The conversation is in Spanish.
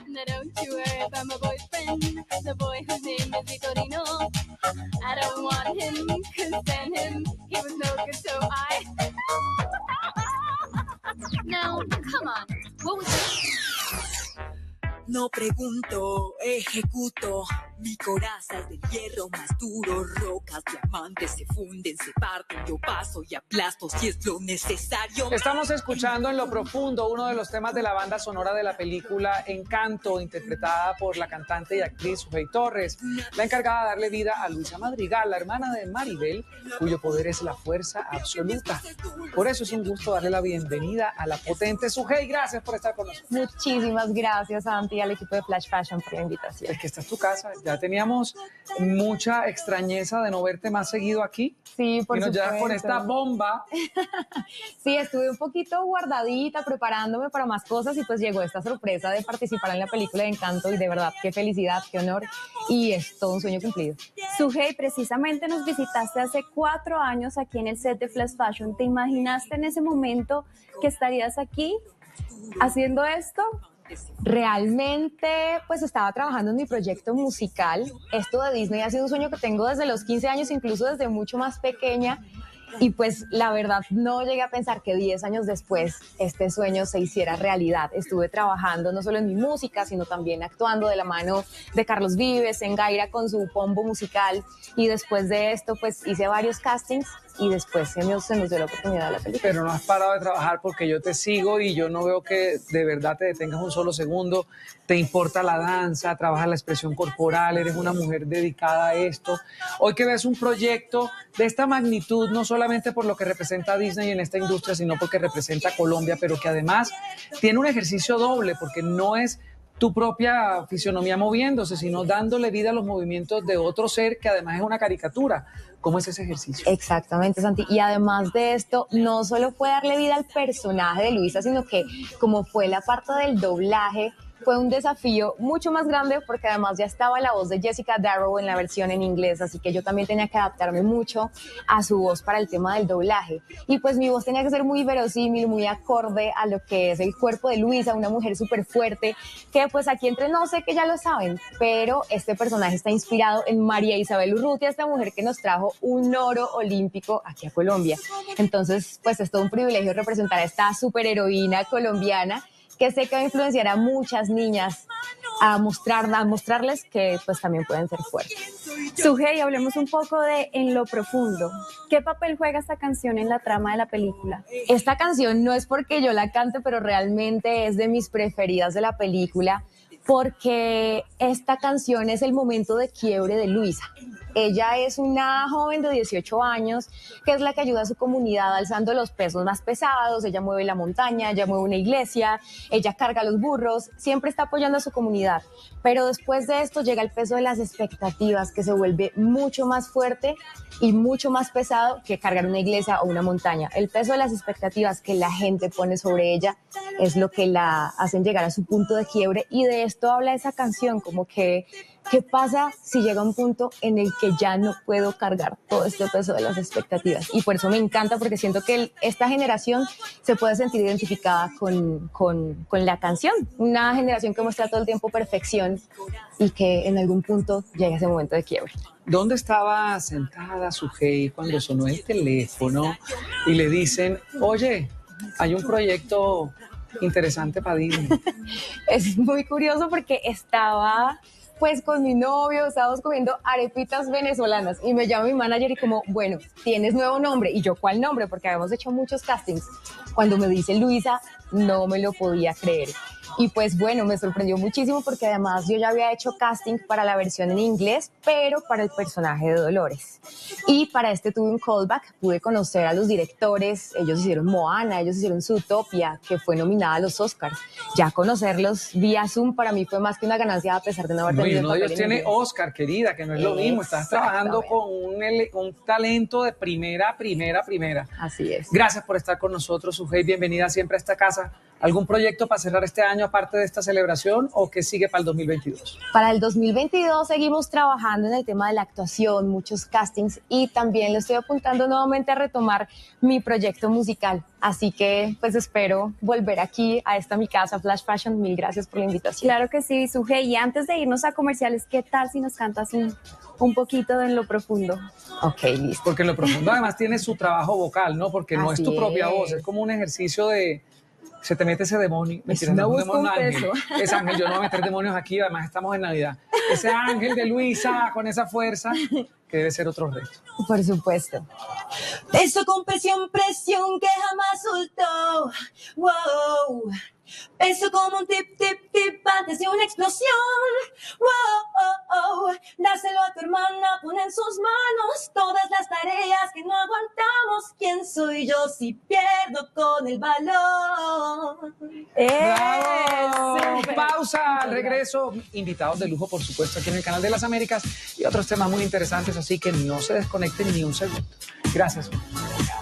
Now don't you worry about my boyfriend, the boy whose name is Vitorino. I don't want him, couldn't stand him, he was no good, so I... Now, come on, what was that? No pregunto, ejecuto. Mi coraza es del hierro más duro. Rocas, diamantes se funden, se parten. Yo paso y aplasto si es lo necesario. Estamos escuchando En lo profundo uno de los temas de la banda sonora de la película Encanto, interpretada por la cantante y actriz Sujei Torres, la encargada de darle vida a Luisa Madrigal, la hermana de Maribel, cuyo poder es la fuerza absoluta. Por eso es un gusto darle la bienvenida a la potente Sujei. Gracias por estar con nosotros. Muchísimas gracias, Santi, y al equipo de Flash Fashion por la invitación. Es que esta es tu casa. Ya teníamos mucha extrañeza de no verte más seguido aquí. Sí, por supuesto. Ya con esta bomba. Sí, estuve un poquito guardadita, preparándome para más cosas y pues llegó esta sorpresa de participar en la película de Encanto y de verdad, qué felicidad, qué honor y es todo un sueño cumplido. Sujei, precisamente nos visitaste hace 4 años aquí en el set de Flash Fashion. ¿Te imaginaste en ese momento que estarías aquí haciendo esto? Realmente, pues estaba trabajando en mi proyecto musical. Esto de Disney ha sido un sueño que tengo desde los 15 años, incluso desde mucho más pequeña. Y pues la verdad no llegué a pensar que 10 años después este sueño se hiciera realidad. Estuve trabajando no solo en mi música, sino también actuando de la mano de Carlos Vives, en Gaira con su pombo musical. Y después de esto pues hice varios castings y después se nos dio la oportunidad de la película. Pero no has parado de trabajar porque yo te sigo y yo no veo que de verdad te detengas un solo segundo. Te importa la danza, trabajas la expresión corporal, eres una mujer dedicada a esto. Hoy que ves un proyecto de esta magnitud, no solamente por lo que representa a Disney en esta industria, sino porque representa a Colombia, pero que además tiene un ejercicio doble, porque no es tu propia fisionomía moviéndose, sino dándole vida a los movimientos de otro ser que además es una caricatura. ¿Cómo es ese ejercicio? Exactamente, Santi. Y además de esto, no solo fue darle vida al personaje de Luisa, sino que como fue la parte del doblaje, fue un desafío mucho más grande porque además ya estaba la voz de Jessica Darrow en la versión en inglés, así que yo también tenía que adaptarme mucho a su voz para el tema del doblaje. Y pues mi voz tenía que ser muy verosímil, muy acorde a lo que es el cuerpo de Luisa, una mujer súper fuerte, que pues aquí entre no sé que ya lo saben, pero este personaje está inspirado en María Isabel Urrutia, esta mujer que nos trajo un oro olímpico aquí a Colombia. Entonces pues es todo un privilegio representar a esta superheroína colombiana que sé que va a influenciar a muchas niñas a mostrarles que pues también pueden ser fuertes. Sujei, hablemos un poco de En lo profundo. ¿Qué papel juega esta canción en la trama de la película? Esta canción no es porque yo la cante, pero realmente es de mis preferidas de la película porque esta canción es el momento de quiebre de Luisa. Ella es una joven de 18 años que es la que ayuda a su comunidad alzando los pesos más pesados. Ella mueve la montaña, ella mueve una iglesia, ella carga los burros, siempre está apoyando a su comunidad. Pero después de esto llega el peso de las expectativas, que se vuelve mucho más fuerte y mucho más pesado que cargar una iglesia o una montaña. El peso de las expectativas que la gente pone sobre ella es lo que la hacen llegar a su punto de quiebre, y de esto habla esa canción, como que ¿qué pasa si llega un punto en el que ya no puedo cargar todo este peso de las expectativas? Y por eso me encanta, porque siento que esta generación se puede sentir identificada con la canción. Una generación que muestra todo el tiempo perfección y que en algún punto llega ese momento de quiebre. ¿Dónde estaba sentada Sujei cuando sonó el teléfono y le dicen, oye, hay un proyecto interesante para Disney? Es muy curioso porque estaba pues con mi novio, estábamos comiendo arepitas venezolanas y me llama mi manager y como, bueno, ¿tienes nuevo nombre? Y yo, ¿cuál nombre? Porque habíamos hecho muchos castings. Cuando me dice Luisa, no me lo podía creer. Y pues bueno, me sorprendió muchísimo porque además yo ya había hecho casting para la versión en inglés, pero para el personaje de Dolores. Y para este tuve un callback, pude conocer a los directores, ellos hicieron Moana, ellos hicieron Zootopia, que fue nominada a los Oscars. Ya conocerlos vía Zoom para mí fue más que una ganancia, a pesar de no haber tenido uno de ellos tiene Oscar, querida, que no es lo mismo. Estás trabajando con un talento de primera. Así es. Gracias por estar con nosotros, Sujei. Bienvenida siempre a esta casa. ¿Algún proyecto para cerrar este año aparte de esta celebración o qué sigue para el 2022? Para el 2022 seguimos trabajando en el tema de la actuación, muchos castings y también le estoy apuntando nuevamente a retomar mi proyecto musical. Así que pues espero volver aquí a esta mi casa, Flash Fashion. Mil gracias por la invitación. Claro que sí, Suje. Y antes de irnos a comerciales, ¿qué tal si nos cantas un poquito de En lo profundo? Ok, listo. Porque en lo profundo además tiene su trabajo vocal, ¿no? Porque no es Así tu propia es. voz, es como un ejercicio de... Se te mete ese demonio. Mentira, una no voz es un demonio, con ángel. peso. Es ángel, yo no voy a meter demonios aquí, además estamos en Navidad. Ese ángel de Luisa con esa fuerza, que debe ser otro reto. Por supuesto. Peso con presión, presión que jamás soltó. Wow. Peso como un tip, tip, tip antes de una explosión. Wow. Dáselo a tu hermana, pon en sus manos todas las tareas que no aguantamos. ¿Quién soy yo si pierdo con el balón? ¡Bravo! ¡Súper! Pausa, al regreso. Invitados de lujo, por supuesto, aquí en el Canal de las Américas y otros temas muy interesantes, así que no se desconecten ni un segundo. Gracias.